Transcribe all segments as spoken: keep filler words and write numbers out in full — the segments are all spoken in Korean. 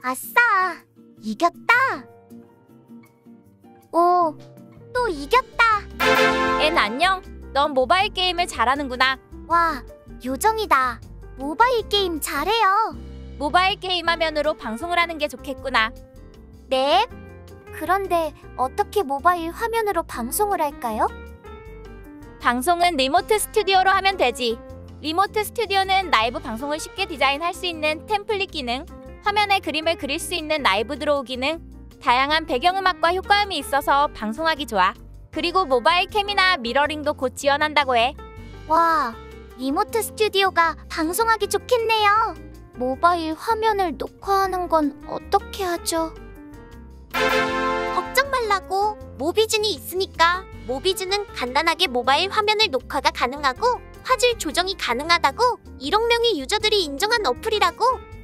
아싸! 이겼다! 오, 또 이겼다! 앤 안녕. 넌 모바일 게임을 잘하는구나. 와, 요정이다. 모바일 게임 잘해요. 모바일 게임 화면으로 방송을 하는 게 좋겠구나. 네? 그런데 어떻게 모바일 화면으로 방송을 할까요? 방송은 리모트 스튜디오로 하면 되지. 리모트 스튜디오는 라이브 방송을 쉽게 디자인할 수 있는 템플릿 기능, 화면에 그림을 그릴 수 있는 라이브 드로우 기능, 다양한 배경음악과 효과음이 있어서 방송하기 좋아. 그리고 모바일 캠이나 미러링도 곧 지원한다고 해. 와, 리모트 스튜디오가 방송하기 좋겠네요. 모바일 화면을 녹화하는 건 어떻게 하죠? 걱정 말라고. 모비즌이 있으니까. 모비즌은 간단하게 모바일 화면을 녹화가 가능하고 화질 조정이 가능하다고 일억 명의 유저들이 인정한 어플이라고.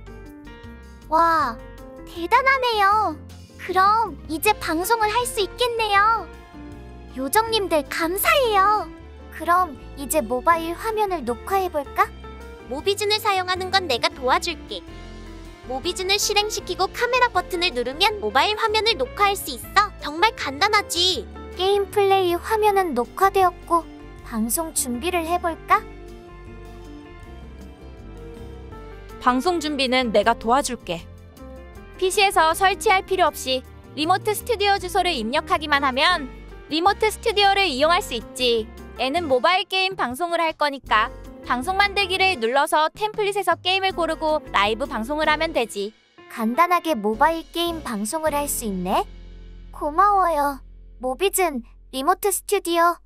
와, 대단하네요. 그럼 이제 방송을 할 수 있겠네요. 요정님들 감사해요. 그럼 이제 모바일 화면을 녹화해볼까? 모비즌을 사용하는 건 내가 도와줄게. 모비즌을 실행시키고 카메라 버튼을 누르면 모바일 화면을 녹화할 수 있어. 정말 간단하지. 게임 플레이 화면은 녹화되었고 방송 준비를 해볼까? 방송 준비는 내가 도와줄게. 피시에서 설치할 필요 없이 리모트 스튜디오 주소를 입력하기만 하면 리모트 스튜디오를 이용할 수 있지. 애는 모바일 게임 방송을 할 거니까 방송 만들기를 눌러서 템플릿에서 게임을 고르고 라이브 방송을 하면 되지. 간단하게 모바일 게임 방송을 할 수 있네? 고마워요. 모비즌, 리모트 스튜디오.